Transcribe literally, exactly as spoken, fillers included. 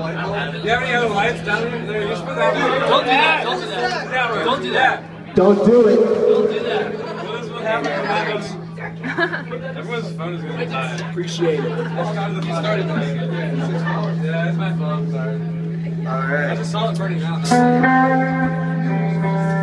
you have any other lights down there? There, just put that. Don't do that. Don't do that. Don't do that. Don't do it. Don't do that. What happens? Everyone's phone is going to die. Appreciate it. You started playing it. Yeah, it's my phone. Sorry. All right. I just saw it burning out.